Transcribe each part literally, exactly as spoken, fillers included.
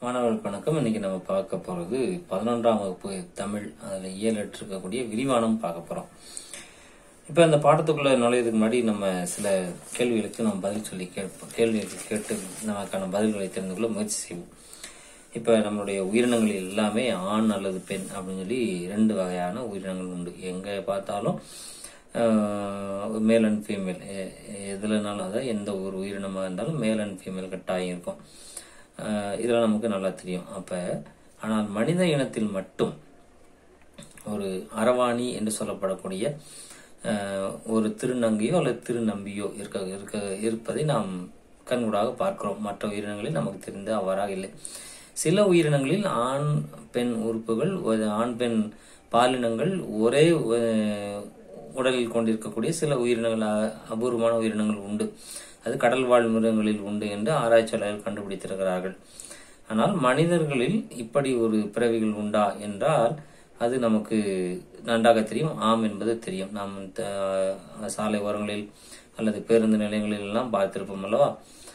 மாணவர்களுக்கு வணக்கம். இன்னைக்கு நம்ம பார்க்க போறது பதினொன்றாம் வகுப்பு தமிழ். அதுல இயலற்று இருக்கக்கூடிய விரிவானம் பார்க்க போறோம். இப்ப இந்த பாடத்துக்குள்ள நுழையதுக்கு முன்னாடி நம்ம சில கேள்விகளுக்கு நம்ம பதில் சொல்லி கேட்போம். கேள்விகளுக்கு கேட்டு நமக்கான பதில்களை தெரிந்து கொள்ள முயற்சி செய்வோம். இப்ப நம்மளுடைய உயிரினங்கள் எல்லாமே ஆண் அல்லது பெண் அப்படின்னு சொல்லி ரெண்டு வகையான உயிரினங்கள் உண்டு. எங்க பார்த்தாலும் மேல் அண்ட் ஃபீமேல் எதுலனாலும், அதாவது எந்த ஒரு உயிரினமாக இருந்தாலும் மேல் அண்ட் ஃபீமேல் கட்டாயம் இருக்கும். இதெல்லாம் நமக்கு நல்லா தெரியும். அப்ப ஆனால் மனித இனத்தில் மட்டும் ஒரு அரவாணி என்று சொல்லப்படக்கூடிய ஒரு திருநங்கையோ அல்லது திருநம்பியோ இருக்க இருக்க இருப்பதை நாம் கண்கூடாக பார்க்கிறோம். மற்ற உயிரினங்களில் நமக்கு தெரிந்த அவ்வாறாக இல்லை. சில உயிரினங்களில் ஆண் பெண் உறுப்புகள், ஆண் பெண் பாலினங்கள் ஒரே உடலில் கொண்டிருக்கக்கூடிய சில உயிரினங்கள், அபூர்வமான உயிரினங்கள் உண்டு. அது கடல் வாழ் மிருகங்களில் உண்டு என்று ஆராய்ச்சியாளர்கள் கண்டுபிடித்திருக்கிறார்கள். ஆனால் மனிதர்களில் இப்படி ஒரு பிறவிகள் உண்டா என்றால் அது நமக்கு நன்றாக தெரியும். ஆம் என்பது தெரியும். நாம் சாலை ஓரங்களில் அல்லது பேருந்து நிலையங்களில் எல்லாம் பார்த்திருப்போம் அல்லவா.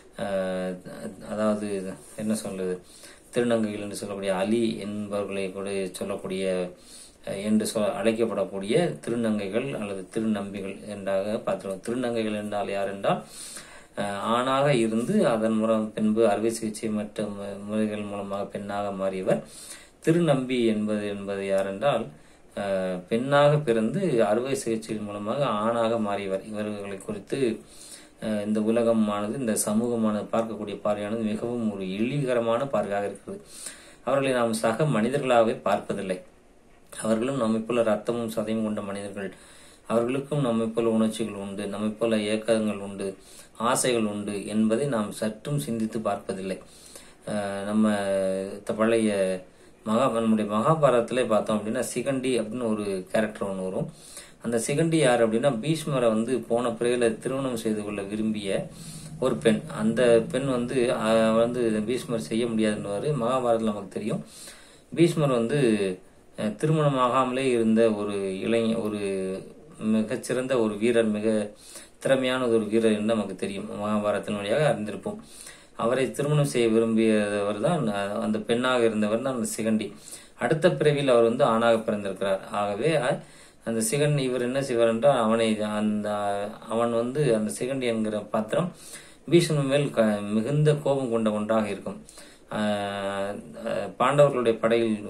அதாவது என்ன சொல்றது, திருநங்கைகள் என்று சொல்லக்கூடிய அலி என்பவர்களை கூட சொல்லக்கூடிய என்று சொல் அழைக்கப்படக்கூடிய திருநங்கைகள் அல்லது திருநம்பிகள் என்றாக பார்த்திருக்கோம். திருநங்கைகள் என்றால் யார் என்றால் ஆணாக இருந்து அதன் மூலம் பின்பு அறுவை சிகிச்சை மற்றும் முறைகள் மூலமாக பெண்ணாக மாறியவர். திருநம்பி என்பது என்பது யார் என்றால் பெண்ணாக பிறந்து அறுவை சிகிச்சையின் மூலமாக ஆணாக மாறியவர். இவர்களை குறித்து இந்த உலகமானது, இந்த சமூகமானது பார்க்கக்கூடிய பார்வையானது மிகவும் ஒரு இழிகரமான பார்வையாக இருக்கிறது. அவர்களை நாம் சக மனிதர்களாகவே பார்ப்பதில்லை. அவர்களும் நம்மை போல ரத்தமும் சதையும் கொண்ட மனிதர்கள். அவர்களுக்கும் நம்மை போல உணர்ச்சிகள் உண்டு, நம்மை போல ஏக்கங்கள் உண்டு, ஆசைகள் உண்டு என்பதை நாம் சற்றும் சிந்தித்து பார்ப்பதில்லை. நம்ம பழைய மகா நம்முடைய மகாபாரதத்திலே பார்த்தோம் அப்படின்னா சிகண்டி அப்படின்னு ஒரு கேரக்டர் ஒன்று வரும். அந்த சிகண்டி யார் அப்படின்னா பீஷ்மரை வந்து போன பிறகுல திருமணம் செய்து கொள்ள விரும்பிய ஒரு பெண். அந்த பெண் வந்து வந்து பீஷ்மர் செய்ய முடியாதுன்னு மகாபாரதத்தில் நமக்கு தெரியும். பீஷ்மர் வந்து திருமணம் ஆகாமலே இருந்த ஒரு இளைஞ ஒரு மிகச்சிறந்த ஒரு வீரர், மிக திறமையான ஒரு வீரர் என்று நமக்கு தெரியும். மகாபாரதத்தின் வழியாக அறிந்திருப்போம். அவரை திருமணம் செய்ய விரும்பியவர் தான் அந்த பெண்ணாக இருந்தவர் தான் அந்த சிகண்டி. அடுத்த பிறவியில் அவர் வந்து ஆணாக பிறந்திருக்கிறார். ஆகவே அந்த சிகண்டி இவர் என்ன செய்வார் என்றால் அவனை அந்த அவன் வந்து அந்த சிகண்டி என்கிற பாத்திரம் பீஷ்மர் மேல் மிகுந்த கோபம் கொண்ட ஒன்றாக இருக்கும். பாண்டவர்களுடைய படையில்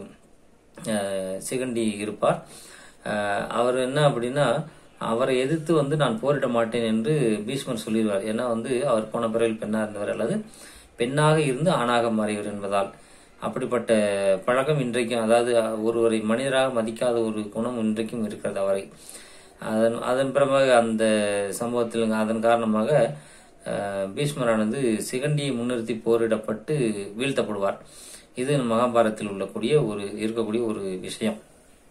சிகண்டி இருப்பார். அவர் என்ன அப்படின்னா அவரை எதிர்த்து வந்து நான் போரிட மாட்டேன் என்று பீஷ்மர் சொல்லிடுவார். ஏன்னா வந்து அவர் போன பிறகு பெண்ணாக இருந்தவர் அல்லது பெண்ணாக இருந்து ஆணாக மாறியவர் என்பதால். அப்படிப்பட்ட பழக்கம் இன்றைக்கும், அதாவது ஒருவரை மனிதராக மதிக்காத ஒரு குணம் இன்றைக்கும் இருக்கிறது அவரை. அதன் அதன் பிறகு அந்த சம்பவத்தில் அதன் காரணமாக பீஷ்மரானது சிகண்டியை முன்னிறுத்தி போரிடப்பட்டு வீழ்த்தப்படுவார். இது மகாபாரதத்தில் உள்ளக்கூடிய ஒரு இருக்கக்கூடிய ஒரு விஷயம்.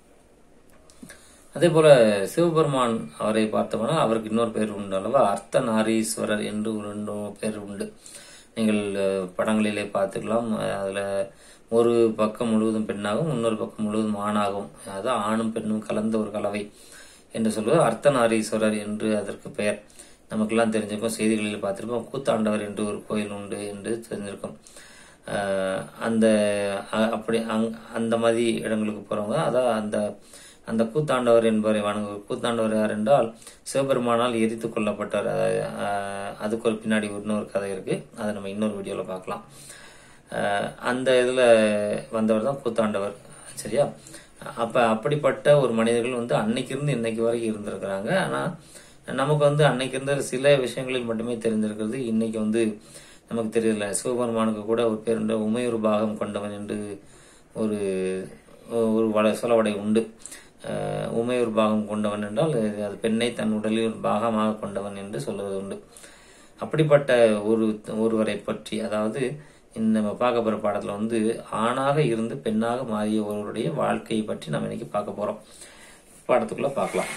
அதே போல சிவபெருமான் அவரை பார்த்தோம்னா அவருக்கு இன்னொரு பேர் உண்டு அல்லவா, அர்த்தநாரீஸ்வரர் என்று ஒரு பேர் உண்டு. நீங்கள் படங்களிலே பார்த்துக்கலாம். அதுல ஒரு பக்கம் முழுவதும் பெண்ணாகவும் இன்னொரு பக்கம் முழுவதும் ஆணாகவும், அதாவது ஆணும் பெண்ணும் கலந்த ஒரு கலவை என்று சொல்வது அர்த்தநாரீஸ்வரர் என்று அதற்கு பெயர். நமக்கெல்லாம் தெரிஞ்சிருக்கும், செய்திகளில் பார்த்திருப்போம். கூத்தாண்டவர் என்று ஒரு கோயில் உண்டு என்று தெரிஞ்சிருக்கும். அந்த அப்படி அந்த மாதிரி இடங்களுக்கு போறவங்க அதான் அந்த அந்த கூத்தாண்டவர் என்பவரை வணங்கு. கூத்தாண்டவர் யார் என்றால் சிவபெருமானால் எரித்து கொல்லப்பட்டார். அதுக்கு ஒரு பின்னாடி இன்னொரு கதை இருக்கு, அதை நம்ம இன்னொரு வீடியோல பார்க்கலாம். அந்த இதுல வந்தவர் தான் கூத்தாண்டவர். சரியா? அப்ப அப்படிப்பட்ட ஒரு மனிதர்கள் வந்து அன்னைக்கு இருந்து இன்னைக்கு வரைக்கும் இருந்திருக்கிறாங்க. ஆனா நமக்கு வந்து அன்னைக்கு இருந்த சில விஷயங்களில் மட்டுமே தெரிந்திருக்கிறது. இன்னைக்கு வந்து நமக்கு தெரியல. சிவபெருமானுக்கு கூட ஒரு பேர் உண்டு, உமையொரு பாகம் கொண்டவன் என்று ஒரு ஒரு வட சொலவடை உண்டு. உமையொரு பாகம் கொண்டவன் என்றால் அது பெண்ணை தன் உடலில் ஒரு பாகமாக கொண்டவன் என்று சொல்வது உண்டு. அப்படிப்பட்ட ஒரு ஒருவரை பற்றி, அதாவது நம்ம பார்க்க போற பாடத்துல வந்து ஆணாக இருந்து பெண்ணாக மாறிய ஒருவருடைய வாழ்க்கையை பற்றி நம்ம இன்னைக்கு பார்க்க போறோம். பாடத்துக்குள்ள பார்க்கலாம்.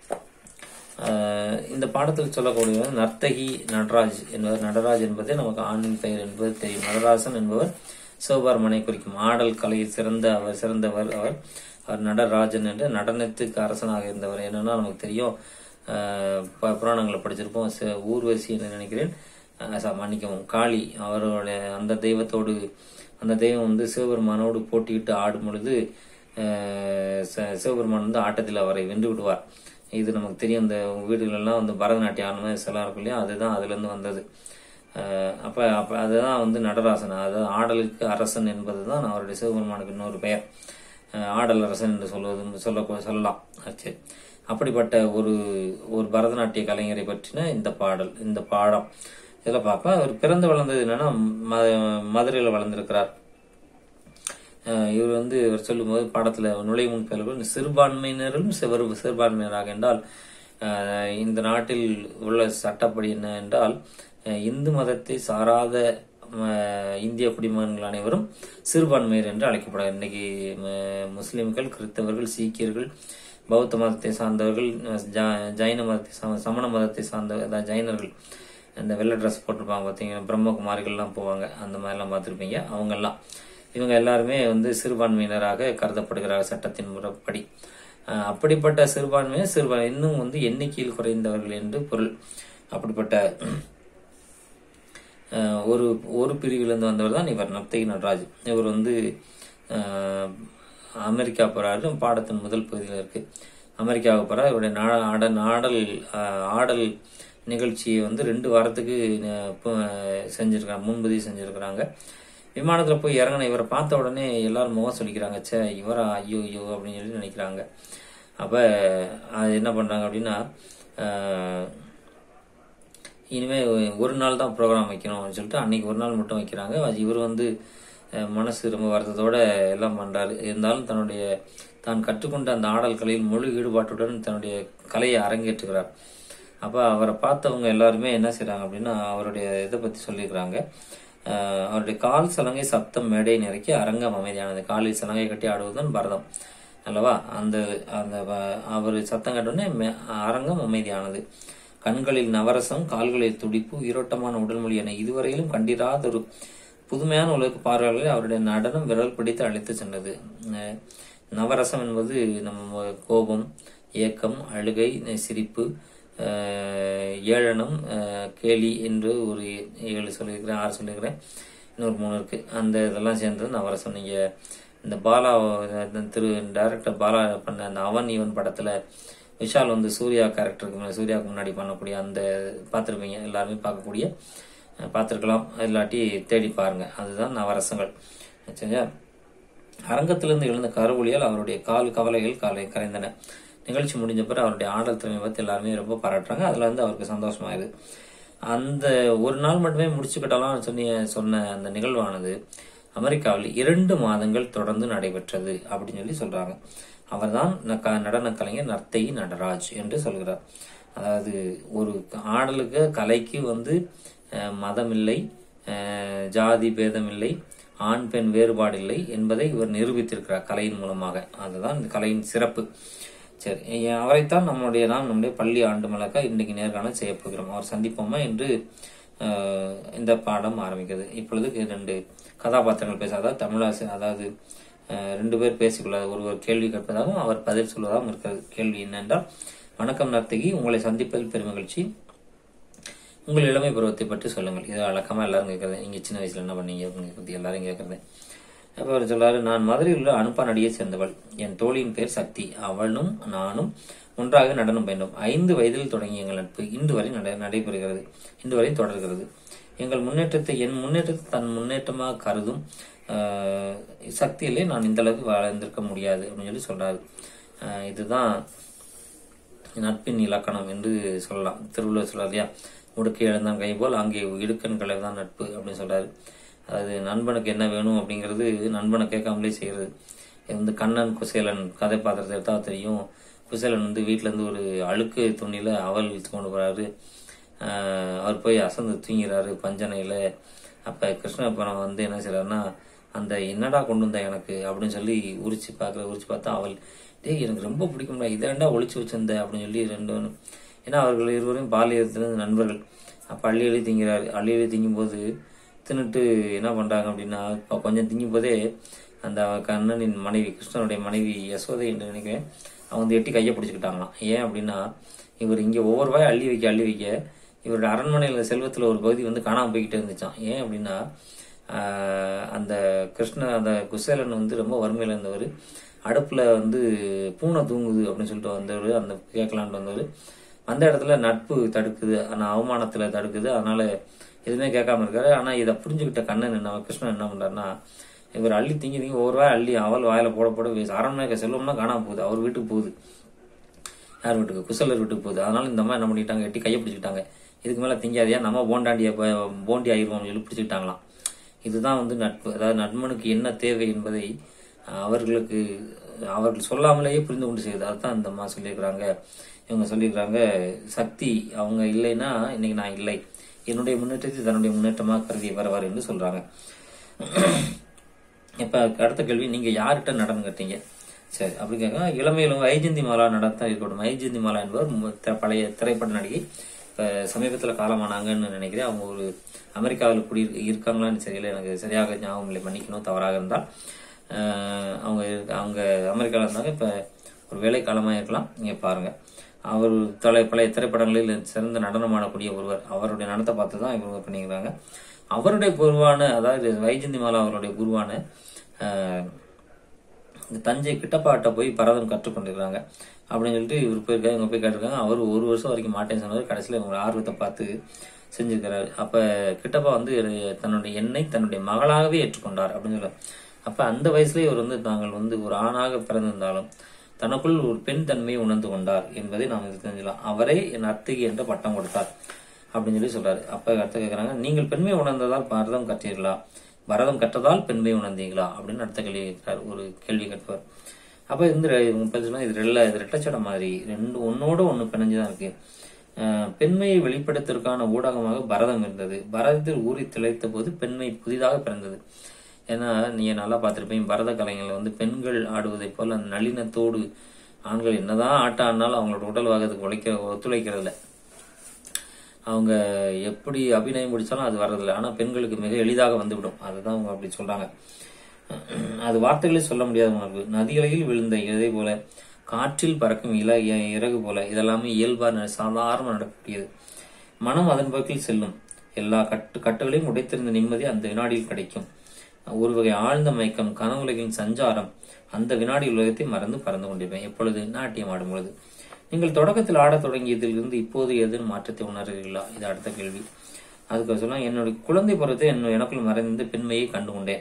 இந்த பாடத்தில் சொல்லக்கூடிய நர்த்தகி நடராஜ் என்பவர். நடராஜ் என்பதே நமக்கு ஆணின் பெயர் என்பது தெரியும். நடராசன் என்பவர் சிவபெருமானை குறிக்கும். ஆடல் கலையில் சிறந்த அவர் சிறந்தவர் அவர் அவர் நடராஜன் என்ற நடனத்துக்கு அரசனாக இருந்தவர். என்னன்னா நமக்கு தெரியும், புராணங்களை படிச்சிருப்போம். ஊர்வசி என்று நினைக்கிறேன், மன்னிக்கவும், காளி அவருடைய அந்த தெய்வத்தோடு அந்த தெய்வம் வந்து சிவபெருமானோடு போட்டியிட்டு ஆடும் பொழுது சிவபெருமான் வந்து ஆட்டத்தில் அவரை வென்று விடுவார். இது நமக்கு தெரியும். இந்த வீடுகளெல்லாம் வந்து பரதநாட்டியம் ஆடணும் சிலம் இருக்கும் இல்லையா, அதுதான் அதுலேருந்து வந்தது. அப்போ அப்போ அதுதான் வந்து நடராசன், அதாவது ஆடலுக்கு அரசன் என்பது தான் அவருடைய சிவபெருமானுக்கு இன்னொரு பெயர். ஆடல் அரசன் என்று சொல்வது சொல்ல சொல்லலாம். சரி, அப்படிப்பட்ட ஒரு ஒரு பரதநாட்டிய கலைஞரை பற்றின இந்த பாடல், இந்த பாடம் இதில் பார்ப்பா. அவர் பிறந்து வளர்ந்தது என்னன்னா ம மதுரையில் வளர்ந்திருக்கிறார். இவர் வந்து இவர் சொல்லும்போது பாடத்துல நுழை முன் பெயர்கள் சிறுபான்மையினரும் சிறு சிறுபான்மையினராக என்றால் இந்த நாட்டில் உள்ள சட்டப்படி என்ன என்றால் இந்து மதத்தை சாராத இந்திய குடிமகன்கள் அனைவரும் சிறுபான்மையர் என்று அழைக்கப்படுகிறார். இன்னைக்கு முஸ்லிம்கள், கிறிஸ்தவர்கள், சீக்கியர்கள், பௌத்த மதத்தை சார்ந்தவர்கள், ஜைன மதத்தை சமண மதத்தை சார்ந்த ஜைனர்கள், இந்த வெள்ளை ட்ரெஸ் போட்டிருப்பாங்க பார்த்தீங்கன்னா, பிரம்மகுமாரிகள்லாம் போவாங்க, அந்த மாதிரிலாம் பார்த்துருப்பீங்க. அவங்கெல்லாம் இவங்க எல்லாருமே வந்து சிறுபான்மையினராக கருதப்படுகிறார் சட்டத்தின் முறைப்படி. அப்படிப்பட்ட சிறுபான்மையை சிறுபா இன்னும் வந்து எண்ணிக்கையில் குறைந்தவர்கள் என்று பொருள். அப்படிப்பட்ட ஒரு ஒரு பிரிவிலிருந்து வந்தவர் தான் இவர் நர்த்தகி நடராஜ். இவர் வந்து அமெரிக்கா போறாரு. பாடத்தின் முதல் பகுதியில் இருக்கு. அமெரிக்காவுக்கு போறார். இவருடைய ஆடல் ஆடல் ஆடல் நிகழ்ச்சியை வந்து ரெண்டு வாரத்துக்கு செஞ்சிருக்காங்க, முன்பதிவு செஞ்சிருக்கிறாங்க. விமானத்தில் போய் இறங்கின இவரை பார்த்த உடனே எல்லாரும் முகம் சொல்லிக்கிறாங்க, சே இவரா, ஐயோ ஐயோ அப்படின்னு சொல்லி நினைக்கிறாங்க. அப்போ அது என்ன பண்ணுறாங்க அப்படின்னா, இனிமே ஒரு நாள் தான் ப்ரோக்ராம் வைக்கணும் அப்படின்னு சொல்லிட்டு அன்னைக்கு ஒரு நாள் மட்டும் வைக்கிறாங்க. இவர் வந்து மனசு ரொம்ப வருத்தத்தோட எல்லாம் பண்ணுறாரு. இருந்தாலும் தன்னுடைய தான் கற்றுக்கொண்ட அந்த ஆடல் கலையில் முழு ஈடுபாட்டுடன் தன்னுடைய கலையை அரங்கேற்றுகிறார். அப்போ அவரை பார்த்தவங்க எல்லாருமே என்ன செய்கிறாங்க அப்படின்னா, அவருடைய இதை பற்றி சொல்லியிருக்கிறாங்க. அவருடைய கால் சலங்கை சப்தம் மேடை நிறைக்கி அரங்கம் அமைதியானது. காலில் சலங்கை கட்டி ஆடுவதுதான் பரதம் அல்லவா. அந்த அந்த அவர் சத்தம் கட்டோடனே அரங்கம் அமைதியானது. கண்களில் நவரசம், கால்களில் துடிப்பு, உயிரோட்டமான உடல்மொழி என இதுவரையிலும் கண்டிராத ஒரு புதுமையான உலக பார்வையாளர்களை அவருடைய நடனம் விரல் பிடித்து அழைத்து சென்றது. நவரசம் என்பது நம்ம கோபம், ஏக்கம், அழுகை, சிரிப்பு, ஏளனம், கேலி என்று ஒரு ஏழு சொல்லியிருக்கிறேன், ஆறு சொல்லியிருக்கிறேன், இன்னொரு மூணு இருக்கு. அந்த இதெல்லாம் சேர்ந்தது நவரசம். நீங்க இந்த பாலா திரு டைரக்டர் பாலா பண்ண அந்த அவன் ஈவன் படத்துல விஷால் வந்து சூர்யா கேரக்டருக்கு சூர்யாவுக்கு முன்னாடி பண்ணக்கூடிய அந்த பார்த்துருப்பீங்க, எல்லாருமே பார்க்கக்கூடிய பார்த்துருக்கலாம், இல்லாட்டி தேடி பாருங்க. அதுதான் நவரசங்கள். சரியா. அரங்கத்திலிருந்து எழுந்த கருவொலியால் அவருடைய கால் கவலைகள் காலை கரைந்தன. நிகழ்ச்சி முடிஞ்ச பிறகு அவருடைய ஆடல் திறமை பற்றி எல்லாருமே ரொம்ப பாராட்டுறாங்க. அதுல வந்து அவருக்கு சந்தோஷமாயிருது. அந்த ஒரு நாள் மட்டுமே முடிச்சுக்கிட்டலாம் சொல்லி சொன்ன அந்த நிகழ்வானது அமெரிக்காவில் இரண்டு மாதங்கள் தொடர்ந்து நடைபெற்றது அப்படின்னு சொல்லி சொல்றாங்க. அவர் தான் நடன கலைஞர் நர்த்தகி நடராஜ் என்று சொல்கிறார். அதாவது ஒரு ஆடலுக்கு கலைக்கு வந்து மதம் இல்லை, ஜாதி பேதம் இல்லை, ஆண் பெண் வேறுபாடு இல்லை என்பதை இவர் நிரூபித்திருக்கிறார் கலையின் மூலமாக. அதுதான் இந்த கலையின் சிறப்பு. சரி, அவரைத்தான் நம்முடைய நாம் நம்முடைய பள்ளி ஆண்டு மலக்கா இன்றைக்கு நேர்காணல் செய்ய போகிறோம். அவர் சந்திப்போமா என்று இந்த பாடம் ஆரம்பிக்கிறது. இப்பொழுது இரண்டு கதாபாத்திரங்கள் பேசாத தமிழாசி, அதாவது ரெண்டு பேர் பேசிக்கொள்ளாத, ஒருவர் கேள்வி கேட்பதாகவும் அவர் பதில் சொல்வதாகவும் இருக்கிறது. கேள்வி என்னென்றால், வணக்கம் நர்த்தகி, உங்களை சந்திப்பதில் பெருமகிழ்ச்சி. உங்கள் இளமை பருவத்தை பற்றி சொல்லுங்கள். இது வழக்கமா எல்லாரும் கேட்கறது. நீங்க சின்ன வயசுல என்ன பண்ணீங்க அப்படின்னு எல்லாரும் கேட்கறது. அப்ப அவர் சொல்றாரு, நான் மதுரையில் உள்ள அனுப்பா நடிகை சேர்ந்தவள். என் தோழியின் பேர் சக்தி. அவளும் நானும் ஒன்றாக நடனம் பயின்றோம். ஐந்து வயதில் தொடங்கிய எங்கள் நட்பு இன்று வரை நடைபெறுகிறது, இன்று வரை தொடர்கிறது. எங்கள் முன்னேற்றத்தை என் முன்னேற்றத்தை தன் முன்னேற்றமாக கருதும் சக்தியிலே நான் இந்த அளவுக்கு வளர்ந்திருக்க முடியாது அப்படின்னு சொல்லி சொல்றாரு. இதுதான் நட்பின் இலக்கணம் என்று சொல்லலாம். திருவள்ளுவர் சொல்றாரு இல்லையா, முடுக்கை எழுந்தான் கை போல் அங்கே இடுக்கண் கலைதான் நட்பு அப்படின்னு சொல்றாரு. அதாவது நண்பனுக்கு என்ன வேணும் அப்படிங்கிறது நண்பனை கேட்காமலே செய்யறது. வந்து கண்ணன் குசேலன் கதை பாத்திரத்தை எடுத்தா தெரியும். குசேலன் வந்து வீட்டுல இருந்து ஒரு அழுக்கு துணியில அவல் வித்து கொண்டு போறாரு. ஆஹ் அவர் போய் அசந்து தூங்கிறாரு பஞ்சனையில. அப்ப கிருஷ்ணபுரம் வந்து என்ன செய்யறாருன்னா, அந்த என்னடா கொண்டு வந்த எனக்கு அப்படின்னு சொல்லி உரிச்சு பாக்குற உரிச்சு பார்த்தா அவள், டேய் எனக்கு ரொம்ப பிடிக்கும்டா, இதை ரெண்டா ஒழிச்சு வச்சிருந்த அப்படின்னு சொல்லி ரெண்டு. ஏன்னா அவர்கள் இருவரும் பாலியத்திலிருந்து நண்பர்கள். அப்ப அள்ளி அள்ளி திங்கிறாரு. அள்ளி அள்ளி திங்கும் போது தின்னுட்டு என்ன பண்றாங்க அப்படின்னா, இப்போ கொஞ்சம் திங்கும் போதே அந்த கண்ணனின் மனைவி, கிருஷ்ணனுடைய மனைவி யசோதை என்று நினைக்கிறேன், அவங்க வந்து எட்டி கையை பிடிச்சிக்கிட்டாங்களாம். ஏன் அப்படின்னா, இவர் இங்க ஒவ்வொரு வாய் அள்ளி வைக்க அள்ளி வைக்க இவருடைய அரண்மனையில செல்வத்துல ஒரு பகுதி வந்து காணாம போய்கிட்டே இருந்துச்சான். ஏன் அப்படின்னா, அந்த கிருஷ்ண அந்த குசேலன் வந்து ரொம்ப வறுமையில் இருந்தவர். அடுப்பில் வந்து பூனை தூங்குது அப்படின்னு சொல்லிட்டு வந்தவர், அந்த கேட்கலான்ட்டு வந்தவர். அந்த இடத்துல நட்பு தடுக்குது, ஆனால் அவமானத்தில் தடுக்குது, அதனால எதுவுமே கேட்காம இருக்காரு. ஆனால் இதை புரிஞ்சுக்கிட்ட கண்ணன் என்ன கிருஷ்ணன் என்ன பண்றாருன்னா, இவர் அள்ளி திங்கி திங்கி ஒரு வாய் அள்ளி அவள் வாயில போட போட அரண்மனைக்கு செல்வம்னா காணாம போகுது, அவர் வீட்டுக்கு போகுது. யார் வீட்டுக்கு? குசலர் வீட்டுக்கு போகுது. அதனால இந்த அம்மா என்ன பண்ணிட்டாங்க, எட்டி கையை பிடிச்சிக்கிட்டாங்க. இதுக்கு மேல திங்காதியா, நம்ம போண்டாண்டிய போண்டி ஆயிடுவோம் சொல்லி பிடிச்சிக்கிட்டாங்களாம். இதுதான் வந்து நட்பு. அதாவது நண்பனுக்கு என்ன தேவை என்பதை அவர்களுக்கு அவர்கள் சொல்லாமலேயே புரிந்து கொண்டு செய்யுது. அதுதான் இந்த அம்மா சொல்லியிருக்கிறாங்க. இவங்க சொல்லியிருக்கிறாங்க, சக்தி அவங்க இல்லைன்னா இன்னைக்கு நான் இல்லை, என்னுடைய முன்னேற்றத்தை தன்னுடைய முன்னேற்றமாக கருதி வரவார் என்று சொல்றாங்க. இப்ப அடுத்த கேள்வி, நீங்க யார்கிட்ட நடனம் கட்டீங்க? சரி, அப்படி கேட்க, இளமையிலும் வைஜந்தி மாலா நடத்தான் இருக்கட்டும். வைஜந்தி மாலா என்பவர் பழைய திரைப்பட நடிகை. இப்ப சமீபத்தில் காலமானாங்கன்னு நினைக்கிறேன். அவங்க ஒரு அமெரிக்காவில் குடி இருக்காங்களான்னு தெரியல, எனக்கு சரியாக ஞாபகம் இல்லை, மன்னிக்கணும் தவறாக இருந்தால். அவங்க அவங்க அமெரிக்காவில் இருந்தாங்க. இப்ப ஒரு வேலை காலமாக இருக்கலாம். நீங்க பாருங்க, அவர் தலை பழைய திரைப்படங்களில் சிறந்த நடனம் ஆடக்கூடிய ஒருவர். அவருடைய நடனத்தை பார்த்து தான் இவங்க பண்ணிக்கிறாங்க. அவருடைய குருவான, அதாவது வைஜந்தி மாலா அவருடைய குருவான தஞ்சை கிட்டப்பாட்ட போய் பரதம் கற்றுக்கொண்டிருக்கிறாங்க அப்படின்னு சொல்லிட்டு இவர் போயிருக்காரு. இவங்க போய் கேட்டிருக்காங்க. அவர் ஒரு வருஷம் வரைக்கும் மாட்டேன்னு சொன்னவர், கடைசியில் இவங்க ஆர்வத்தை பார்த்து செஞ்சிருக்கிறாரு. அப்ப கிட்டப்பா வந்து தன்னுடைய எண்ணை தன்னுடைய மகளாகவே ஏற்றுக்கொண்டார் அப்படின்னு சொல்ல. அப்ப அந்த வயசுலேயே இவர் வந்து தாங்கள் வந்து ஒரு ஆணாக பிறந்திருந்தாலும் தனக்குள் ஒரு பெண் தன்மையை உணர்ந்து கொண்டார் என்பதை நாம் தெரிஞ்சுக்கலாம். அவரே என் அத்திகை என்ற பட்டம் கொடுத்தார் அப்படின்னு சொல்லி சொல்றாரு. அப்ப அடுத்த கேட்கிறாங்க, நீங்கள் பெண்மையை உணர்ந்ததால் பரதம் கற்றீர்களா, பரதம் கற்றதால் பெண்மையை உணர்ந்தீங்களா அப்படின்னு அடுத்த கேள்வி கேட்கிறார் ஒரு கேள்வி கேட்பார். அப்ப இந்த இது ரெல்ல இது ரெட்டச்சடை மாதிரி ரெண்டு ஒன்னோட ஒண்ணு பிணைஞ்சுதான் இருக்கு. பெண்மையை வெளிப்படுத்துவதற்கான ஊடகமாக பரதம் இருந்தது. பரதத்தில் ஊறி திளைத்த போது பெண்மை புதிதாக பிறந்தது. ஏன்னா நீங்க நல்லா பார்த்திருப்பீங்க, பரத கலைஞர்கள் வந்து பெண்கள் ஆடுவதை போல அந்த நளினத்தோடு ஆண்கள் என்னதான் ஆட்டம் ஆடினாலும் அவங்களோட உடல் வாகத்துக்கு உழைக்க ஒத்துழைக்கிறது இல்லை. அவங்க எப்படி அபிநயம் முடிச்சாலும் அது வர்றதில்லை. ஆனா பெண்களுக்கு மிக எளிதாக வந்துவிடும். அதுதான் அவங்க அப்படி சொல்றாங்க. அது வார்த்தைகளே சொல்ல முடியாத உணர்வு. நதிகளில் விழுந்த இதே போல, காற்றில் பறக்கும் இல இறகு போல, இதெல்லாமே இயல்பான சாதாரண நடக்கக்கூடியது. மனம் அதன் போக்கில் செல்லும். எல்லா கட்டு கட்டுகளையும் உடைத்திருந்த நிம்மதி அந்த வினாடியில் கிடைக்கும். ஒரு வகை ஆழ்ந்த மயக்கம், கனவுலகின் சஞ்சாரம். அந்த வினாடி உலகத்தை மறந்து பறந்து கொண்டிருப்பேன். எப்பொழுது? நாட்டியம் ஆடும் பொழுது. நீங்கள் தொடக்கத்தில் ஆடத் தொடங்கியதிலிருந்து இப்போது எதுவும் மாற்றத்தை உணர்கிறீர்களா? இது அடுத்த கேள்வி. அதுக்கு சொல்ல, என்னுடைய குழந்தை பருவத்தை எனக்குள் மறைந்த பெண்மையை கண்டுகொண்டேன்.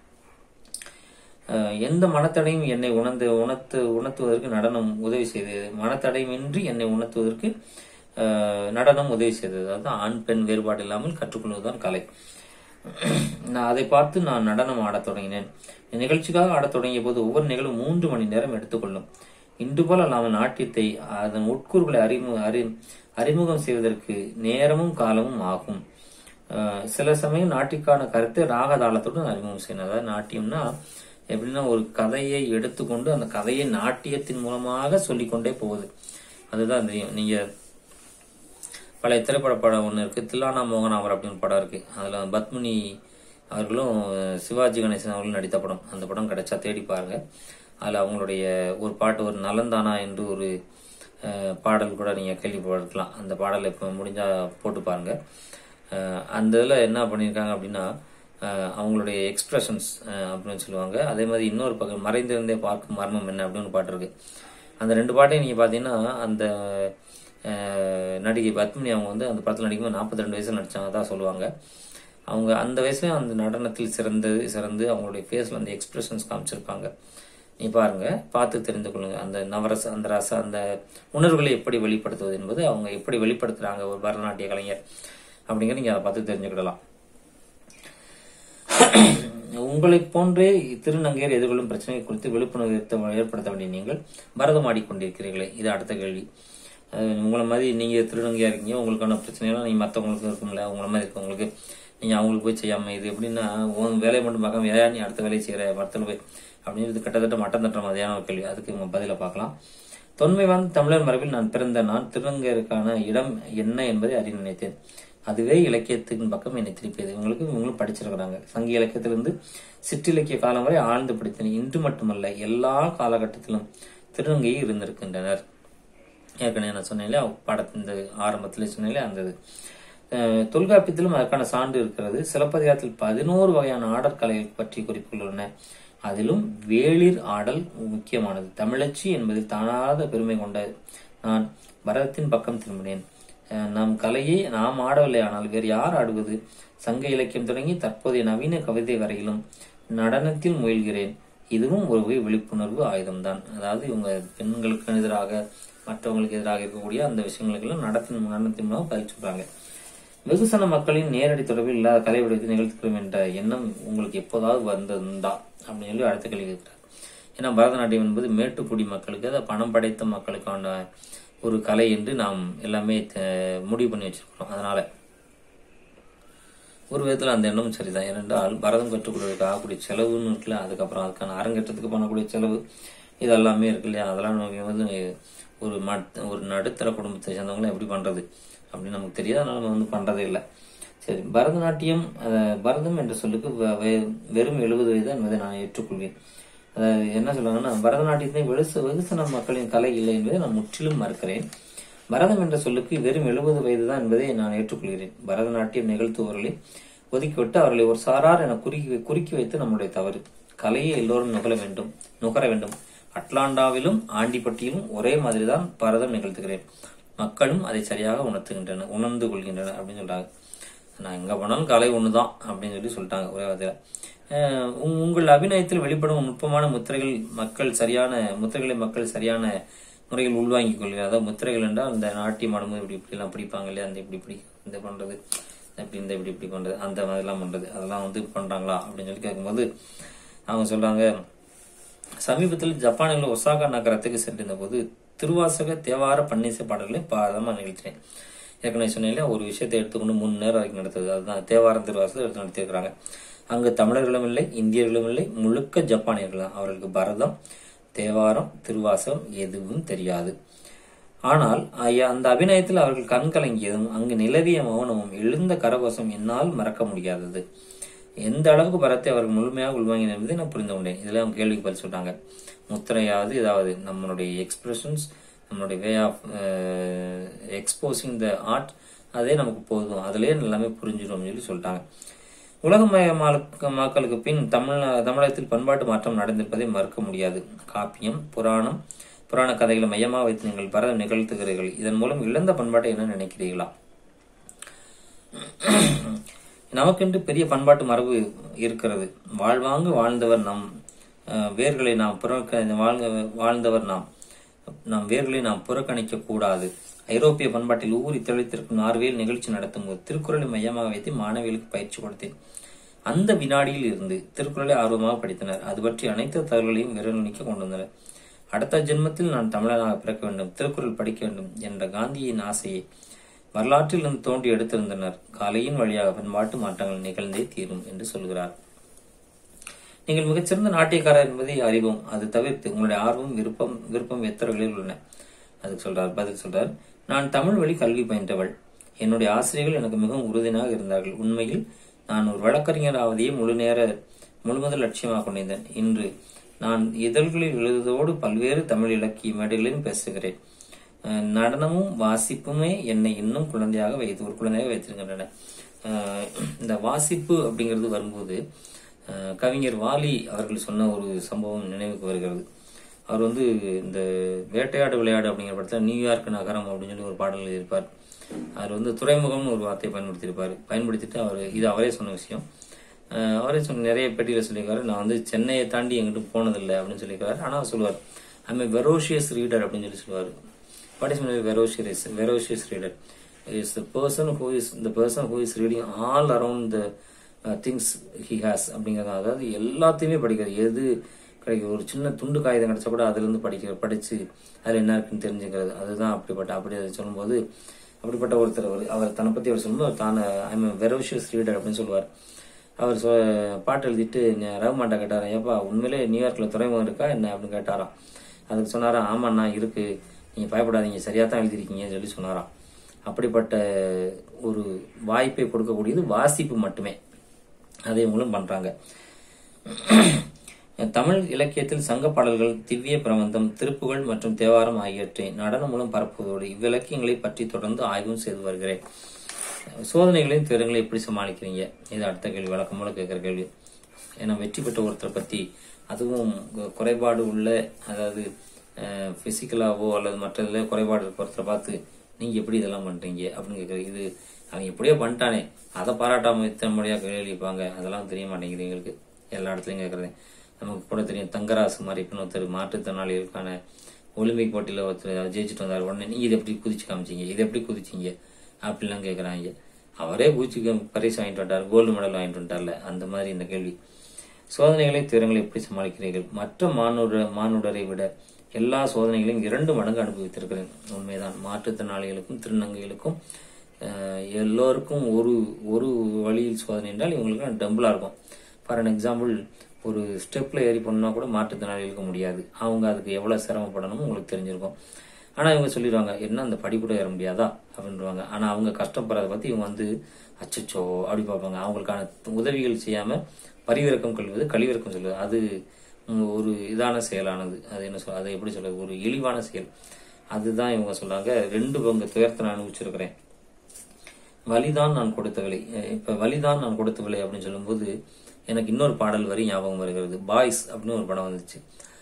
எந்த மனத்தடையும் என்னை உணர்ந்து உணர்த்து உணர்த்துவதற்கு நடனம் உதவி செய்தது. மனத்தடையின்றி என்னை உணர்த்துவதற்கு நடனம் உதவி செய்தது. அதாவது ஆண் பெண் வேறுபாடு இல்லாமல் கற்றுக்கொள்வதுதான் கலை. நான் அதை பார்த்து நான் நடனம் ஆடத் தொடங்கினேன். நிகழ்ச்சிக்காக ஆடத் தொடங்கிய போது ஒவ்வொரு நிகழ்வும் மூன்று மணி நேரம் எடுத்துக்கொள்ளும். இன்று போல நாம் நாட்டியத்தை அதன் உட்கூறுகளை அறிமு அறி அறிமுகம் செய்வதற்கு நேரமும் காலமும் ஆகும். சில சமயம் நாட்டிற்கான கருத்தை ராகதாளத்துடன் அறிமுகம் செய்யணும். அதாவது நாட்டியம்னா எப்படின்னா ஒரு கதையை எடுத்துக்கொண்டு அந்த கதையை நாட்டியத்தின் மூலமாக சொல்லிக்கொண்டே போகுது. அதுதான் தெரியும். நீங்க பழைய திரைப்பட படம் ஒன்று இருக்கு, தில்லானா மோகன் அவர் அப்படின்னு படம் இருக்கு. அதுல பத்மினி அவர்களும் சிவாஜி கணேசன் அவர்களும் நடித்த படம். அந்த படம் கிடைச்சா தேடி பாருங்க. அதுல அவங்களுடைய ஒரு பாட்டு, ஒரு நலந்தானா என்று ஒரு பாடல் கூட நீங்க கேள்விப்பட்டிருக்கலாம். அந்த பாடல் இப்ப முடிஞ்சா போட்டு பாருங்க. அந்த இதுல என்ன பண்ணியிருக்காங்க அப்படின்னா, அவங்களுடைய எக்ஸ்பிரஷன்ஸ் அப்படின்னு சொல்லுவாங்க. அதே மாதிரி இன்னொரு பக்கம் மறைந்திருந்தே பார்க்கும் மர்மம் என்ன அப்படின்னு பாட்டு இருக்கு. அந்த ரெண்டு பாட்டையும் நீங்க பாத்தீங்கன்னா, அந்த நடிகை பத்மினி அவங்க வந்து அந்த படத்தில் நடிக்கும்போது நாற்பத்தி ரெண்டு வயசுல நடிச்சாங்க தான் சொல்லுவாங்க. அவங்க அந்த வயசுலயும் அந்த நடனத்தில் சிறந்து சிறந்து அவங்களுடைய ஃபேஸ்ல அந்த எக்ஸ்பிரஷன்ஸ் காமிச்சிருப்பாங்க. நீ பாருங்க, பார்த்து தெரிந்து கொள்ளுங்க. அந்த நவரச அந்த ரச அந்த உணர்வுகளை எப்படி வெளிப்படுத்துவது என்பது அவங்க எப்படி வெளிப்படுத்துறாங்க ஒரு பரதநாட்டிய கலைஞர் அப்படிங்கிற நீங்க அதை பார்த்து தெரிஞ்சுக்கிடலாம். உங்களை போன்றே திருநங்கையர் எதிர்கொள்ளும் பிரச்சனை குறித்து விழிப்புணர்வு ஏற்படுத்த வேண்டிய நீங்கள் பரதம் ஆடிக்கொண்டிருக்கிறீர்களே, இது அடுத்த கேள்வி. உங்களை மாதிரி நீங்க திருநங்கையா இருக்கீங்க, உங்களுக்கான பிரச்சனைலாம் நீங்க மற்றவங்களுக்கு இருக்கும்ல, உங்களை மாதிரி இருக்கவங்களுக்கு நீங்க அவங்களுக்கு போய் செய்யாம இது எப்படின்னா வேலையை மட்டும் பார்க்காம ஏயா நீ அடுத்த வேலையை செய்யற மரத்தில் போய் அப்படின்னு கிட்டத்தட்ட மட்டம் தட்டுற மாதிரியான ஒரு கேள்வி. அதுக்கு உங்க பதில பார்க்கலாம். தொன்மை வாழ்ந்த தமிழர் மரபில் நான் பிறந்த நான் திருநங்கையருக்கான இடம் என்ன என்பதை அறிய நினைத்தேன். அதுவே இலக்கியத்தின் பக்கம் என்னை திருப்பியது. இவங்களுக்கு இவங்களும் படிச்சிருக்கிறாங்க. சங்க இலக்கியத்திலிருந்து சிற்றிலக்கிய காலம் வரை ஆழ்ந்து படித்தேன். இன்று மட்டுமல்ல, எல்லா காலகட்டத்திலும் திருநங்கையை இருந்திருக்கின்றனர். ஏற்கனவே நான் சொன்னேன் பாடத்தின் ஆரம்பத்திலே சொன்னேன் அந்த தொல்காப்பியத்திலும் அதற்கான சான்று இருக்கிறது. சிலப்பதிகாரத்தில் பதினோரு வகையான ஆடற் கலைகள் பற்றி குறிப்புகள் உள்ளன. அதிலும் வேளிர் ஆடல் முக்கியமானது. தமிழச்சி என்பதில் தானாத பெருமை கொண்ட நான் பரதத்தின் பக்கம் திரும்பினேன். நம் கலையை நாம் ஆடவில்லை, ஆனால் வேறு யார் ஆடுவது? சங்க இலக்கியம் தொடங்கி தற்போதைய நவீன கவிதை வரையிலும் நடனத்தில் முயல்கிறேன். இதுவும் ஒரு வகை விழிப்புணர்வு ஆயுதம்தான். அதாவது இவங்க பெண்களுக்கு எதிராக மற்றவங்களுக்கு எதிராக இருக்கக்கூடிய அந்த விஷயங்களுக்கெல்லாம் நடத்தின் நடனத்தின் மூலம் பயிற்சி சொல்றாங்க. வெகுசன மக்களின் நேரடி தொடர்பில் இல்லாத கலை வடிவத்தை நிகழ்த்துகிறோம் என்ற எண்ணம் உங்களுக்கு எப்போதாவது வந்ததுண்டா அப்படின்னு சொல்லி அடுத்த கேள்வி கேட்கிறார். ஏன்னா பரதநாட்டியம் என்பது மேட்டுக்குடி மக்களுக்கு, அதை பணம் படைத்த மக்களுக்கான ஒரு கலை என்று நாம் எல்லாமே முடிவு பண்ணி வச்சிருக்கிறோம். அதனால ஒரு விதத்தில் அந்த எண்ணமும் சரிதான். ஏனென்றால் பரதம் கற்றுக் கொடுக்கறதுக்கு ஆகக்கூடிய செலவுன்னு இருக்குல்ல, அதுக்கப்புறம் அதுக்கான அரங்கேற்றத்துக்கு பண்ணக்கூடிய செலவு இதெல்லாமே இருக்கு இல்லையா, அதெல்லாம் நம்ம வந்து ஒரு ஒரு நடுத்தர குடும்பத்தை சேர்ந்தவங்களாம் எப்படி பண்றது அப்படின்னு நமக்கு தெரியாது. அதனால நம்ம வந்து பண்றதே இல்லை. சரி, பரதநாட்டியம் பரதம் என்ற சொல்லுக்கு வெறும் எழுபது வயது என்பதை நான் ஏற்றுக்கொள்வேன். அதாவது என்ன சொல்றாங்கன்னா, பரதநாட்டியத்தை வெகுச வெகுசன மக்களின் கலை இல்லை என்பதை நான் முற்றிலும் மறுக்கிறேன். பரதம் என்ற சொல்லுக்கு வெறும் எழுபது வயது தான் என்பதை நான் ஏற்றுக்கொள்கிறேன். பரதநாட்டியம் நிகழ்த்துவர்களை ஒதுக்கிவிட்டு அவர்களை ஒரு சாரார் என குறுக்கி குறுக்கி வைத்து நம்முடைய தவறு. கலையை எல்லோரும் நுகர வேண்டும் நுகர வேண்டும். அட்லாண்டாவிலும் ஆண்டிப்பட்டியிலும் ஒரே மாதிரிதான் பரதம் நிகழ்த்துகிறேன். மக்களும் அதை சரியாக உணர்த்துகின்றன உணர்ந்து கொள்கின்றனர் அப்படின்னு சொல்றாங்க. நான் எங்க போனாலும் கலை ஒண்ணுதான் அப்படின்னு சொல்லி சொல்லிட்டாங்க ஒரே வார்த்தையில. உங்கள் அபிநயத்தில் வெளிப்படும் நுட்பமான முத்திரைகள் மக்கள் சரியான முத்திரைகளை மக்கள் சரியான முறையில் உள்வாங்கிக் கொள்கிறார். அதாவது முத்திரைகள் என்றால் அந்த நாட்டியம் ஆடும்போது இப்படி இப்படி எல்லாம் பிடிப்பாங்க இல்லையா, அந்த இப்படி இப்படி இந்த பண்றது, இப்படி இந்த இப்படி இப்படி பண்றது, அந்த மாதிரிலாம் பண்றது, அதெல்லாம் வந்து பண்றாங்களா அப்படின்னு சொல்லி கேட்கும்போது அவங்க சொல்றாங்க, சமீபத்தில் ஜப்பானில் ஒசாகா நகரத்துக்கு சென்றிருந்த போது திருவாசக தேவார பன்னிசை பாடல்களை பாதமா நிகழ்த்தினேன். ஏற்கனவே சொன்னேன், ஒரு விஷயத்தை எடுத்துக்கொண்டு மூணு நேரம் வரைக்கும் நடத்தது. அதுதான் தேவாரம் திருவாசகம் எடுத்து நடத்திருக்கிறாங்க. அங்கு தமிழர்களும் இல்லை, இந்தியர்களும் இல்லை, முழுக்க ஜப்பானியர்கள் தான். அவர்களுக்கு பரதம், தேவாரம், திருவாசகம் எதுவும் தெரியாது. ஆனால் அந்த அபிநயத்தில் அவர்கள் கண் கலங்கியதும் அங்கு நிலவிய மௌனமும் எழுந்த கரகோஷம் என்னால் மறக்க முடியாதது. எந்த அளவுக்கு பரத்தை அவர்கள் முழுமையாக உள்வாங்கினர் என்பதை நான் புரிந்து கொண்டேன். இதுல அவங்க கேள்விக்கு பதில் சொல்றாங்க. முத்திரையாவது ஏதாவது நம்மளுடைய எக்ஸ்பிரஷன்ஸ், நம்மளுடைய way of exposing the art, அதே நமக்கு போதும், அதுலயே எல்லாமே புரிஞ்சிடும் சொல்லி சொல்லிட்டாங்க. உலகமயமாக்கலுக்கு பின் தமிழ் தமிழகத்தில் பண்பாட்டு மாற்றம் நடந்திருப்பதை மறுக்க முடியாது. காப்பியம், புராணம், புராண கதைகளை மையமாக வைத்து நீங்கள் பரதம் நிகழ்த்துகிறீர்கள். இதன் மூலம் இழந்த பண்பாட்டை என்ன நினைக்கிறீர்களா? நமக்கென்று பெரிய பண்பாட்டு மரபு இருக்கிறது. வாழ்வாங்கு வாழ்ந்தவர் நம் வேர்களை நாம் புறக்க வாழ்ந்தவர் நாம் நம் வேர்களை நாம் புறக்கணிக்க கூடாது. ஐரோப்பிய பண்பாட்டில் ஊறி தெளித்திருக்கும் நார்வேல் நிகழ்ச்சி நடத்தும் போது திருக்குறளை மையமாக வைத்து மாணவிகளுக்கு பயிற்சி கொடுத்தேன். அந்த வினாடியில் இருந்து திருக்குறளை ஆர்வமாக படித்தனர். அது பற்றி அனைத்து தகவல்களையும் விரல் நீக்க கொண்டு வந்தனர். அடுத்த ஜென்மத்தில் நான் தமிழனாக பிறக்க வேண்டும், திருக்குறள் படிக்க வேண்டும் என்ற காந்தியின் ஆசையை வரலாற்றில் இருந்து தோண்டி எடுத்திருந்தனர். கலையின் வழியாக பண்பாட்டு மாற்றங்கள் நிகழ்ந்தே தீரும் என்று சொல்கிறார். நீங்கள் மிகச்சிறந்த நாட்டியக்காரர் என்பதை அறிவோம். அது தவிர்த்து உங்களுடைய ஆர்வம், விருப்பம் விருப்பம் எத்தனைகளில் உள்ளன. அதுக்கு சொல்றார் பதில் சொல்றார். நான் தமிழ் வழி கல்வி பயின்றவள். என்னுடைய ஆசிரியர்கள் எனக்கு மிகவும் உறுதியாக இருந்தார்கள். உண்மையில் நான் ஒரு வழக்கறிஞர் ஆவதையே முழு நேர முழுமுதல் லட்சியமாக கொண்டிருந்தேன். இன்று நான் இதழ்களில் எழுதுவதோடு பல்வேறு தமிழ் இலக்கிய மேடைகளிலும் பேசுகிறேன். நடனமும் வாசிப்புமே என்னை இன்னும் குழந்தையாக வைத்து ஒரு குழந்தையாக வைத்திருக்கின்றன. இந்த வாசிப்பு அப்படிங்கிறது வரும்போது கவிஞர் வாலி அவர்கள் சொன்ன ஒரு சம்பவம் நினைவுக்கு வருகிறது. அவர் வந்து இந்த வேட்டையாடு விளையாடு அப்படிங்கிற படத்துல நியூயார்க் நகரம் அப்படின்னு சொல்லி ஒரு பாடல் எழுதியிருப்பார். அவர் வந்து துறைமுகம்னு ஒரு வார்த்தையை பயன்படுத்தியிருப்பாரு. பயன்படுத்திட்டு அவர் இது அவரே சொன்ன விஷயம். அவரே சொன்ன நிறைய பேட்டியில சொல்லியிருக்காரு, நான் வந்து சென்னையை தாண்டி எங்கிட்ட போனதில்லை அப்படின்னு சொல்லியிருக்காரு. ஆனா சொல்லுவார், ஐம் ஏ வெரோஷியஸ் ரீடர் அப்படின்னு சொல்லி சொல்லுவார். What is meant by ferocious? Ferocious reader is the person who is the person who is reading all around the uh, things he has. அப்படிங்கிறது அதாவது எல்லாத்தையுமே படிக்கிறது. எது கிடைக்கும், ஒரு சின்ன துண்டு காகிதம் கிடைச்சா கூட அதுல இருந்து படிக்கிற படிச்சு அதுல என்ன இருக்குன்னு தெரிஞ்சுக்கிறது. அதுதான் அப்படிப்பட்ட அப்படி அதை சொல்லும்போது அப்படிப்பட்ட ஒருத்தர் அவர் தன்னை பத்தி அவர் சொல்லும்போது தான் ஐம் வெரோஷியஸ் ரீடர் அப்படின்னு சொல்லுவார். அவர் பாட்டு எழுதிட்டு ரகுமான்டா கேட்டாரா, ஏப்பா உண்மையிலே நியூயார்க்ல துறைமுகம் இருக்கா என்ன அப்படின்னு கேட்டாராம். அதுக்கு சொன்னாரா, ஆமாண்ணா இருக்கு, நீங்க பயப்படாதீங்க, சரியா தான் எழுதிருக்கீங்கன்னு சொல்லி சொன்னாராம். அப்படிப்பட்ட ஒரு வாய்ப்பை கொடுக்கக்கூடியது வாசிப்பு மட்டுமே. அதே மூலம் பண்றாங்க. தமிழ் இலக்கியத்தில் சங்க பாடல்கள், திவ்ய பிரபந்தம், திருப்புகள் மற்றும் தேவாரம் ஆகியவற்றை நடனம் மூலம் பரப்புவதோடு இவ்விலக்கியங்களை பற்றி தொடர்ந்து ஆய்வும் செய்து வருகிறேன். சோதனைகளையும் துயரங்களையும் எப்படி சமாளிக்கிறீங்க? இது அடுத்த கேள்வி, வழக்கம் போல கேட்கிற கேள்வி. ஏன்னா வெற்றி பெற்ற ஒருத்தரை பத்தி, அதுவும் குறைபாடு உள்ள, அதாவது பிசிக்கலாவோ அல்லது மற்றதுல குறைபாடு இருக்க ஒருத்தரை பார்த்து நீங்க எப்படி இதெல்லாம் பண்றீங்க அப்படின்னு கேட்கறது. இது அவன் எப்படியோ பண்ணிட்டானே, அதை பாராட்டாம இத்தனை முறையா கேள்விப்பாங்க, அதெல்லாம் தெரிய மாட்டேங்குது எங்களுக்கு. எல்லா இடத்துலயும் கேட்கறேன். நமக்கு கூட தெரியும், தங்கராசு மாதிரி இப்ப ஒருத்தர் மாற்றுத்திறனாளிகளுக்கான ஒலிம்பிக் போட்டியில ஒருத்தர் ஜெயிச்சுட்டு வந்தார். உடனே நீங்க இதை எப்படி குதிச்சு காமிச்சீங்க, இதை எப்படி குதிச்சீங்க அப்படிலாம் கேட்கறாங்க. அவரே குதிச்சு பரிசு வாங்கிட்டு வந்தார், கோல்டு மெடல் வாங்கிட்டு வந்தார்ல, அந்த மாதிரி இந்த கேள்வி. சோதனைகளை துயரங்களை எப்படி சமாளிக்கிறீர்கள்? மற்ற மானுட மானுடரை விட எல்லா சோதனைகளையும் இரண்டு மடங்கு அனுபவித்திருக்கிறேன். உண்மைதான். மாற்றுத்திறனாளிகளுக்கும் திருநங்கைகளுக்கும் எல்லோருக்கும் ஒரு ஒரு வழியில் சோதனை என்றால் இவங்களுக்கு டம்பிளா இருக்கும். ஃபார் அன் எக்ஸாம்பிள், ஒரு ஸ்டெப்ல ஏறி போனா கூட மாற்றுத்திறனாளிகளுக்கு முடியாது. அவங்க அதுக்கு எவ்வளவு சிரமப்படணும் உங்களுக்கு தெரிஞ்சிருக்கும். ஆனா இவங்க சொல்லிடுவாங்க, என்ன அந்த படி கூட ஏற முடியாதா அப்படின்றாங்க. ஆனா அவங்க கஷ்டப்படுறத பத்தி இவங்க வந்து அச்சச்சோ அப்படி பார்ப்பாங்க. அவங்களுக்கான உதவிகள் செய்யாம பரிவிறக்கம் கொள்வது, கழிவிறக்கம் சொல்வது, அது ஒரு இதான செயலானது. அது என்ன சொல், அதை எப்படி சொல்றது, ஒரு இழிவான செயல். அதுதான் இவங்க சொல்றாங்க. ரெண்டு பங்கு துயரத்தை நான் அனுபவிச்சிருக்கிறேன். வலிதான் நான் கொடுத்த விலை. இப்ப வலிதான் நான் கொடுத்த விலை அப்படின்னு சொல்லும் போது எனக்கு இன்னொரு பாடல் வரி ஞாபகம் வருகிறது. பாய்ஸ் அப்படின்னு ஒரு படம் வந்துச்சு,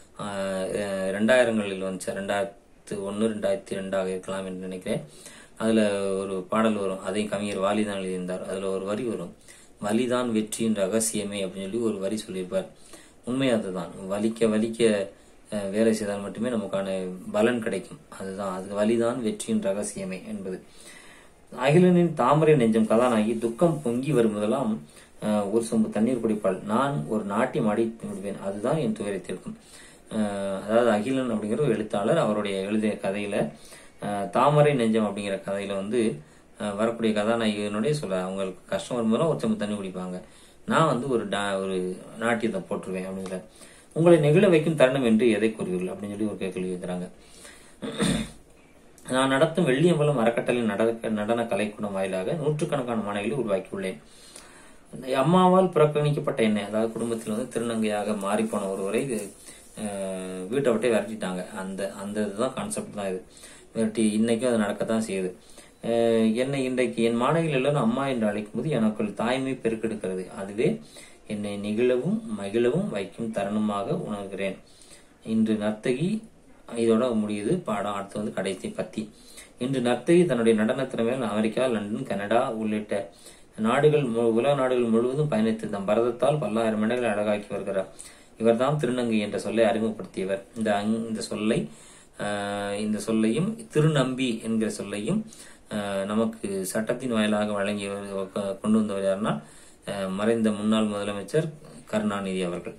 ரெண்டாயிரங்களில் வந்துச்சு. ரெண்டாயிரத்து ஒன்னு ரெண்டாயிரத்தி ரெண்டாக இருக்கலாம் என்று நினைக்கிறேன். அதுல ஒரு பாடல் வரும், அதையும் கவிஞர் வாலிதான் எழுதியிருந்தார். அதுல ஒரு வரி வரும், வலிதான் வெற்றியின் ரகசியமே அப்படின்னு சொல்லி ஒரு வரி சொல்லியிருப்பார். உண்மை அதுதான். வலிக்க வலிக்க வேலை செய்தால் மட்டுமே நமக்கான பலன் கிடைக்கும். அதுதான், அது வலிதான் வெற்றியின் ரகசியமே என்பது. அகிலனின் தாமரை நெஞ்சம் கதாநாயகி துக்கம் பொங்கி வரும்போதெல்லாம் ஒரு சொம்பு தண்ணீர் குடிப்பாள். நான் ஒரு நாட்டியம் ஆடி விடுவேன், அதுதான் என் துயரத்திற்கும். அதாவது அகிலன் அப்படிங்கிற ஒரு எழுத்தாளர், அவருடைய எழுதிய கதையில தாமரை நெஞ்சம் அப்படிங்கிற கதையில வந்து வரக்கூடிய கதாநாயகனுடைய சொல்ல, அவங்களுக்கு கஷ்டம் வரும்போதெல்லாம் ஒரு சொம்பு தண்ணி குடிப்பாங்க, நான் வந்து ஒரு ஒரு நாட்டியத்தை போட்டுருவேன் அப்படிங்கிற. உங்களை நெகிழ வைக்கும் தருணம் என்று எதை கூறுவீர்கள் அப்படின்னு சொல்லி ஒரு கேள்வி வைக்கிறாங்க. நான் நடத்தும் வெள்ளியம்பலம் அறக்கட்டளை நடன கலைக்கூடம் வாயிலாக நூற்றுக்கணக்கான மாணவிகளை உருவாக்கியுள்ளேன். அம்மாவால் புறக்கணிக்கப்பட்ட என்னை, அதாவது குடும்பத்தில் வந்து திருநங்கையாக மாறிப்போன ஒருவரை வீட்டை விட்டே விரட்டிட்டாங்க. அந்த அந்த இதுதான் கான்செப்ட் தான் இது. விரட்டி இன்னைக்கும் அது நடக்கத்தான் செய்யுது. என்னை இன்றைக்கு என் மாணவிகள் எல்லாரும் அம்மா என்று அழைக்கும் போது எனக்குள் தாய்மை பெருக்கெடுக்கிறது. அதுவே என்னை நெகிழவும் மகிழவும் வைக்கும் தருணமாக உணர்கிறேன். இன்று நர்த்தகி, இதோட முடியுது பாடம். அடுத்து வந்து கடைசி பத்தி. இன்று நர்த்தகி தன்னுடைய நடன திறமையால் அமெரிக்கா, லண்டன், கனடா உள்ளிட்ட நாடுகள், உலக நாடுகள் முழுவதும் பயணித்து தம் பரதத்தால் பல்லாயிரம் மணிகளை அழகாக்கி வருகிறார். இவர்தான் திருநங்கை என்ற சொல்லை அறிமுகப்படுத்தியவர். இந்த இந்த சொல்லை இந்த சொல்லையும் திருநம்பி என்கிற சொல்லையும் நமக்கு சட்டத்தின் வாயிலாக வழங்கி கொண்டு வந்தவர் யாருன்னா மறைந்த முன்னாள் முதலமைச்சர் கருணாநிதி அவர்கள்.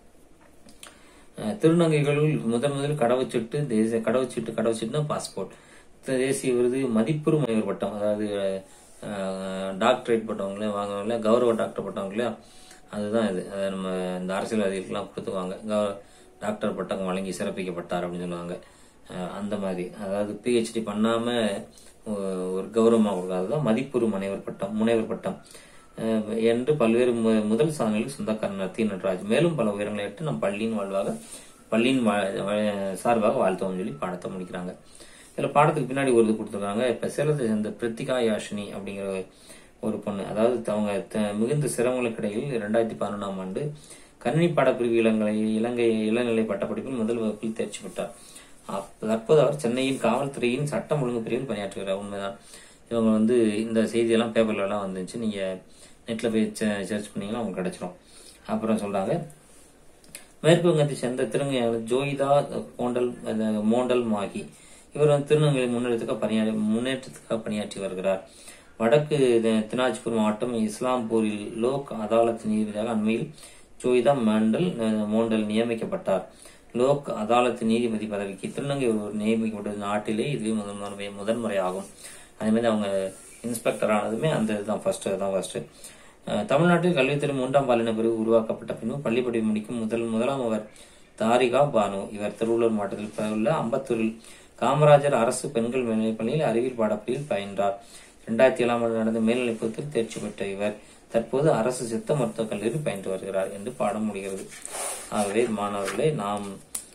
திருநங்கைகளில் முதன் முதல் கடவுச்சீட்டு, தேசிய கடவுச்சீட்டு கடவுச்சீட்டுனா பாஸ்போர்ட், தேசிய விருது, மதிப்புறு முனைவர் பட்டம், அதாவது டாக்டரேட் பட்டவங்களே வாங்குவாங்களே, கௌரவ டாக்டர் பட்டவங்களே, அதுதான் இது. அதை நம்ம இந்த அரசியல்வாதிகளுக்கெல்லாம் கொடுத்துவாங்க, டாக்டர் பட்டம் வழங்கி சிறப்பிக்கப்பட்டார் அப்படின்னு சொல்லுவாங்க. அந்த மாதிரி, அதாவது பிஹெச்டி பண்ணாம ஒரு கௌரவமாக கொடுக்கும், அதுதான் மதிப்புறு முனைவர் பட்டம் முனைவர் பட்டம் என்று பல்வேறு முதல் சாதனைகளுக்கு சொந்தக்காரர் தி நடராஜ். மேலும் பல உயரங்களை எட்டு நம் பள்ளியின் வாழ்வாக பள்ளியின் சார்பாக வாழ்த்தோம்னு சொல்லி பாடத்தை முடிக்கிறாங்க. இதுல பாடத்துக்கு பின்னாடி ஒரு இது கொடுத்துருக்காங்க. இப்ப சேலத்தை சேர்ந்த பிரித்திகா யாஷினி அப்படிங்கிற ஒரு பொண்ணு, அதாவது அவங்க மிகுந்த சிரமங்களுக்கு இடையில் இரண்டாயிரத்தி பதினொன்றாம் ஆண்டு கணினி பாடப்பிரிவு இளங்கலை இலங்கை இளநிலை பட்டப்படிப்பில் முதல் வகுப்பில் தேர்ச்சி பெற்றார். தற்போது அவர் சென்னையின் காவல்துறையின் சட்டம் ஒழுங்கு பிரிவில் பணியாற்றுகிறார். உண்மைதான். இவங்க வந்து இந்த செய்தியெல்லாம் பேப்பர்ல எல்லாம் வந்துச்சு, நீங்க நெட்ல போய் சர்ச் பண்ணீங்கன்னா அவங்க கிடைச்சிடும். அப்புறம் சொல்றாங்க, மேற்கு வங்கத்தை சேர்ந்த திருநங்கையாளர் ஜோயிதா மோண்டல் மோண்டல் மாகி, இவர் வந்து திருநங்கை முன்னேற்றத்துக்காக பணியாற்றி முன்னேற்றத்துக்காக பணியாற்றி வருகிறார். வடக்கு தினாஜ்பூர் மாவட்டம் இஸ்லாம்பூரில் லோக் அதாலத் நீதிபதியாக அண்மையில் ஜோயிதா மண்டல் மோண்டல் நியமிக்கப்பட்டார். லோக் அதாலத் நீதிபதி பதவிக்கு திருநங்கை ஒருவர் நியமிக்கப்பட்டது நாட்டிலே இதுவே முதன்முறை முதன்முறையாகும். அதே மாதிரி அவங்க இன்ஸ்பெக்டர் ஆனதுமே அந்த இதுதான் ஃபர்ஸ்ட் தான் ஃபர்ஸ்ட். தமிழ்நாட்டில் கல்வித்துறை மூன்றாம் பாலின பிரிவு உருவாக்கப்பட்ட பின்பு பள்ளிப்படிப்பு முடிக்கும் முதல் முதலாம் அவர் தாரிகா பானு. இவர் திருவள்ளூர் மாவட்டத்தில் உள்ள அம்பத்தூரில் காமராஜர் அரசு பெண்கள் மேல்நிலைப்பள்ளியில் அறிவியல் பாடப்பிரிவில் பயின்றார். இரண்டாயிரத்தி ஏழாம் ஆண்டு நடந்த மேல்நிலைப்பத்தில் தேர்ச்சி பெற்ற இவர் தற்போது அரசு சித்த மருத்துவக் கல்லூரியில் பயின்று வருகிறார் என்று பாடம் முடிகிறது. ஆகவே மாணவர்களே, நாம்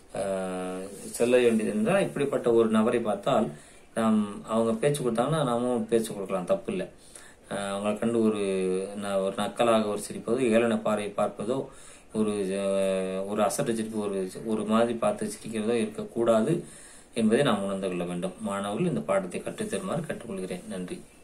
செல்ல வேண்டியது என்றால் இப்படிப்பட்ட ஒரு நபரை பார்த்தால் நாம் அவங்க பேச்சு கொடுத்தாங்கன்னா நாமும் பேச்சு கொடுக்கலாம், தப்பு இல்லை. அவங்களை கண்டு ஒரு ஒரு நக்கலாக ஒரு சிரிப்பதோ, ஏளன பார்வை பார்ப்பதோ, ஒரு ஒரு அசட்டை சிரிப்பு ஒரு ஒரு மாதிரி பார்த்து சிரிக்கிறதோ இருக்கக்கூடாது என்பதை நாம் உணர்ந்து கொள்ள வேண்டும். மாணவர்கள் இந்த பாடத்தை கற்றுத்தருமாறு கற்றுக்கொள்கிறேன். நன்றி.